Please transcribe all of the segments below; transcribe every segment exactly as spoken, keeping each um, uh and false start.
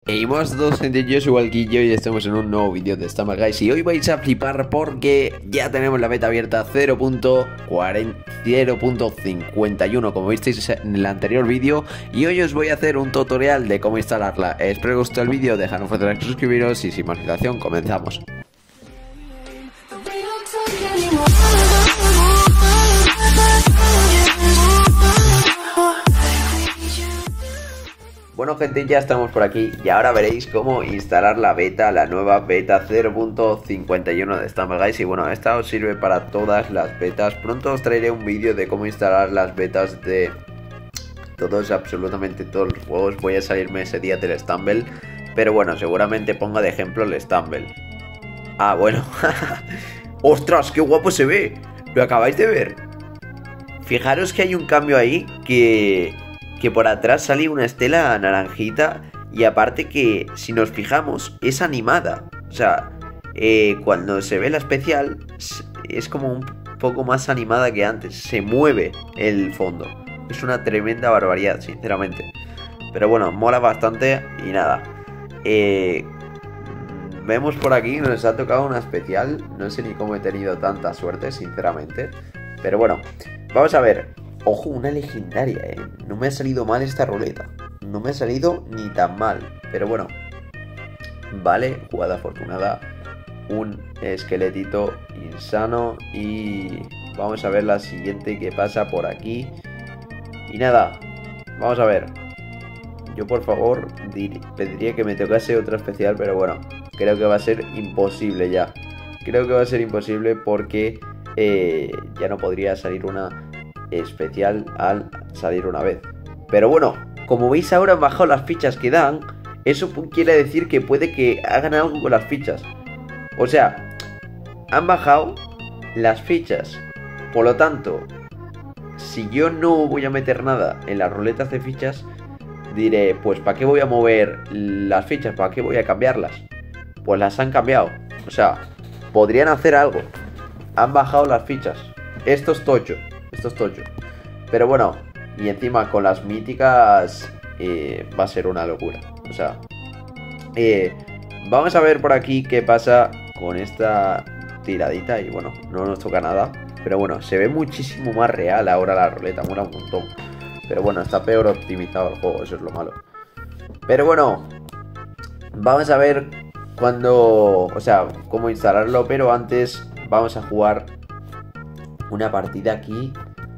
Hey, más todos, gente, yo soy Walquillo y estamos en un nuevo vídeo de Stumble Guys. Y hoy vais a flipar porque ya tenemos la beta abierta cero punto cincuenta y uno, como visteis en el anterior vídeo. Y hoy os voy a hacer un tutorial de cómo instalarla. Espero que os guste el vídeo, dejad un fuerte like, suscribiros y sin más dilación, comenzamos. Bueno, gente, ya estamos por aquí y ahora veréis cómo instalar la beta, la nueva beta cero punto cincuenta y uno de Stumble Guys. Y bueno, esta os sirve para todas las betas. Pronto os traeré un vídeo de cómo instalar las betas de todos, absolutamente todos los juegos. Voy a salirme ese día del Stumble, pero bueno, seguramente ponga de ejemplo el Stumble. Ah, bueno. ¡Ostras, qué guapo se ve! ¿Lo acabáis de ver? Fijaros que hay un cambio ahí que... que por atrás sale una estela naranjita y aparte que si nos fijamos es animada. O sea, eh, cuando se ve la especial es como un poco más animada que antes. Se mueve el fondo. Es una tremenda barbaridad, sinceramente. Pero bueno, mola bastante y nada. Eh, vemos por aquí, nos ha tocado una especial. No sé ni cómo he tenido tanta suerte, sinceramente. Pero bueno, vamos a ver. Ojo, una legendaria, eh. No me ha salido mal esta ruleta. No me ha salido ni tan mal. Pero bueno. Vale, jugada afortunada. Un esqueletito insano. Y vamos a ver la siguiente que pasa por aquí. Y nada, vamos a ver. Yo por favor pediría que me tocase otra especial. Pero bueno, creo que va a ser imposible ya. Creo que va a ser imposible porque eh, ya no podría salir una especial al salir una vez. Pero bueno, como veis ahora han bajado las fichas que dan. Eso quiere decir que puede que hagan algo con las fichas. O sea, han bajado las fichas. Por lo tanto, si yo no voy a meter nada en las ruletas de fichas, diré, pues ¿para qué voy a mover las fichas? ¿Para qué voy a cambiarlas? Pues las han cambiado. O sea, podrían hacer algo. Han bajado las fichas. Esto es tocho. Esto es tocho. Pero bueno, y encima con las míticas eh, va a ser una locura. O sea, eh, vamos a ver por aquí qué pasa con esta tiradita. Y bueno, no nos toca nada. Pero bueno, se ve muchísimo más real ahora la ruleta. Mola un montón. Pero bueno, está peor optimizado el juego. Eso es lo malo. Pero bueno, vamos a ver cuándo, o sea, cómo instalarlo. Pero antes vamos a jugar una partida aquí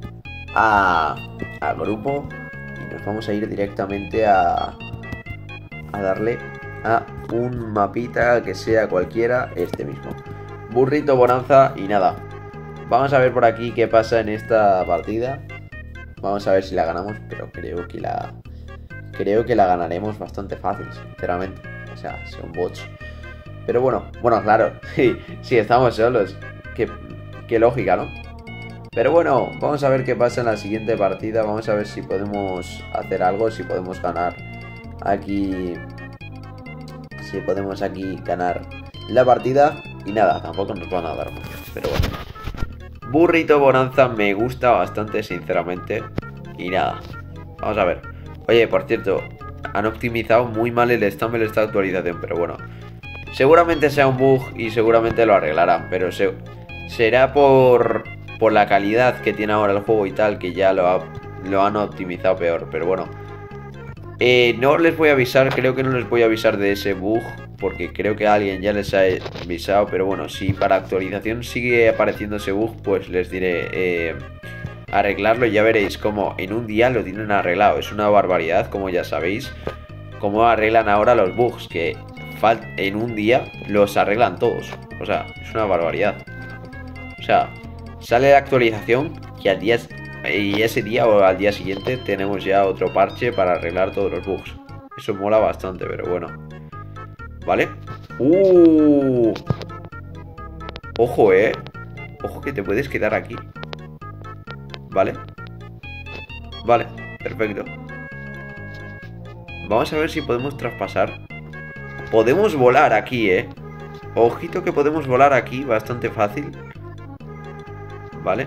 a, a grupo y nos vamos a ir directamente a, a darle a un mapita que sea cualquiera, este mismo, Burrito Bonanza. Y nada, vamos a ver por aquí qué pasa en esta partida. Vamos a ver si la ganamos, pero creo que la creo que la ganaremos bastante fácil, sinceramente. O sea, son bots. Pero bueno, bueno, claro, si estamos solos, qué, qué lógica, ¿no? Pero bueno, vamos a ver qué pasa en la siguiente partida. Vamos a ver si podemos hacer algo, si podemos ganar aquí. Si podemos aquí ganar la partida. Y nada, tampoco nos van a dar mucho. Pero bueno, Burrito Bonanza me gusta bastante, sinceramente. Y nada, vamos a ver. Oye, por cierto, han optimizado muy mal el Stumble esta actualización. Pero bueno, seguramente sea un bug y seguramente lo arreglarán. Pero se, será por... por la calidad que tiene ahora el juego y tal, que ya lo, ha, lo han optimizado peor. Pero bueno, eh, no les voy a avisar, creo que no les voy a avisar de ese bug, porque creo que alguien ya les ha avisado. Pero bueno, si para actualización sigue apareciendo ese bug, pues les diré eh, arreglarlo. Y ya veréis como en un día lo tienen arreglado. Es una barbaridad, como ya sabéis, cómo arreglan ahora los bugs, que en un día los arreglan todos. O sea, es una barbaridad. O sea, sale la actualización y al día y ese día o al día siguiente tenemos ya otro parche para arreglar todos los bugs. Eso mola bastante, pero bueno. ¿Vale? ¡Uh! Ojo, eh. Ojo que te puedes quedar aquí. ¿Vale? Vale, perfecto. Vamos a ver si podemos traspasar. Podemos volar aquí, eh. Ojito que podemos volar aquí, bastante fácil. Vale.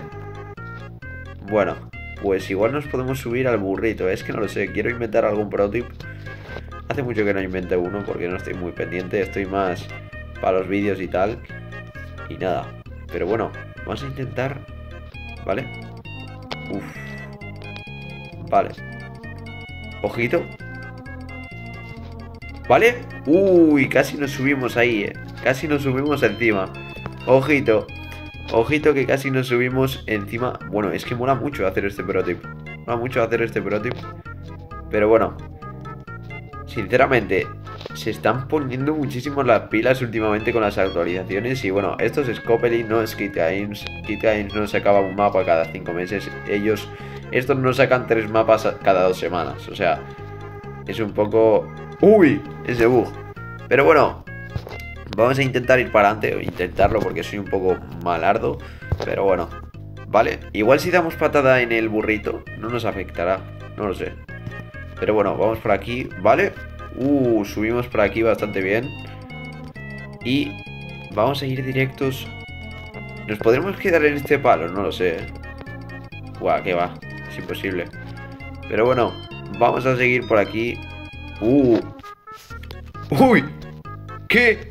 Bueno, pues igual nos podemos subir al burrito. Es que no lo sé, quiero inventar algún pro tip. Hace mucho que no inventé uno porque no estoy muy pendiente, estoy más para los vídeos y tal. Y nada, pero bueno, vamos a intentar, ¿vale? Uf. Vale. Ojito. ¿Vale? Uy, casi nos subimos ahí, eh. Casi nos subimos encima. Ojito. Ojito que casi nos subimos encima. Bueno, es que mola mucho hacer este protip. Mola mucho hacer este protip. Pero bueno, sinceramente, se están poniendo muchísimo las pilas últimamente con las actualizaciones. Y bueno, esto es Scopely, no es Kit Games. Kit Games no sacaba un mapa cada cinco meses. Ellos, estos no sacan tres mapas cada dos semanas. O sea, es un poco... ¡Uy! Ese bug. Pero bueno, vamos a intentar ir para adelante. O intentarlo porque soy un poco malardo. Pero bueno, vale. Igual si damos patada en el burrito no nos afectará, no lo sé. Pero bueno, vamos por aquí, ¿vale? Uh, subimos por aquí bastante bien. Y vamos a ir directos. ¿Nos podremos quedar en este palo? No lo sé. Buah, que va, es imposible. Pero bueno, vamos a seguir por aquí. Uh. Uy. ¿Qué?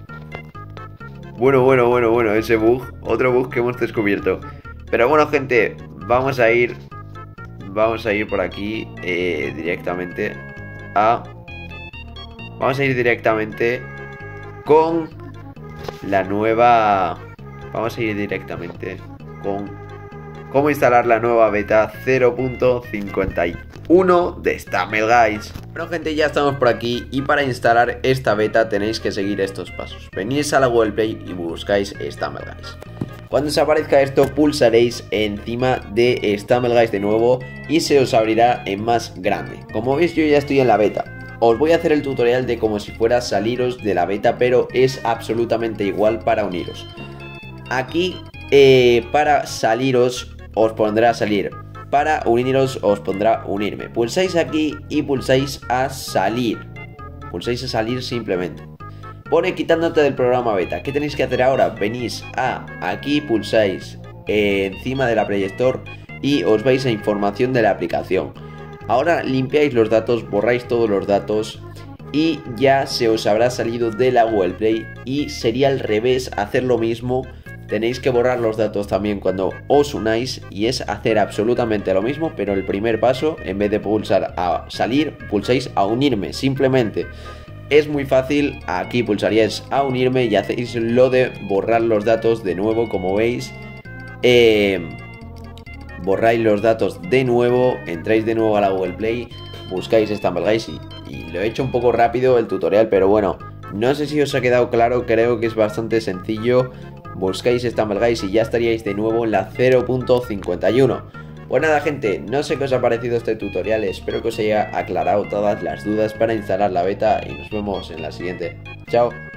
Bueno, bueno, bueno, bueno, ese bug. Otro bug que hemos descubierto. Pero bueno, gente, vamos a ir... Vamos a ir por aquí eh, directamente a... Vamos a ir directamente con la nueva... Vamos a ir directamente con cómo instalar la nueva beta cero punto cincuenta y uno de StumbleGuys. Bueno, gente, ya estamos por aquí y para instalar esta beta tenéis que seguir estos pasos. Venís a la Google Play y buscáis StumbleGuys. Cuando os aparezca esto, pulsaréis encima de StumbleGuys de nuevo y se os abrirá en más grande. Como veis, yo ya estoy en la beta. Os voy a hacer el tutorial de como si fuera saliros de la beta, pero es absolutamente igual para uniros. Aquí, eh, para saliros, os pondrá salir. Para uniros, os pondrá unirme. Pulsáis aquí y pulsáis a salir. Pulsáis a salir simplemente. Pone quitándote del programa beta. ¿Qué tenéis que hacer ahora? Venís a aquí, pulsáis eh, encima de la Play Store y os vais a información de la aplicación. Ahora limpiáis los datos, borráis todos los datos y ya se os habrá salido de la Google Play. Y sería al revés, hacer lo mismo. Tenéis que borrar los datos también cuando os unáis y es hacer absolutamente lo mismo, pero el primer paso, en vez de pulsar a salir, pulsáis a unirme, simplemente. Es muy fácil, aquí pulsaríais a unirme y hacéis lo de borrar los datos de nuevo, como veis. Eh, borráis los datos de nuevo, entráis de nuevo a la Google Play, buscáis StumbleGuys y, y lo he hecho un poco rápido el tutorial, pero bueno, no sé si os ha quedado claro, creo que es bastante sencillo. Buscáis StumbleGuys y ya estaríais de nuevo en la cero punto cincuenta y uno. Pues nada, gente, no sé qué os ha parecido este tutorial, espero que os haya aclarado todas las dudas para instalar la beta y nos vemos en la siguiente. Chao.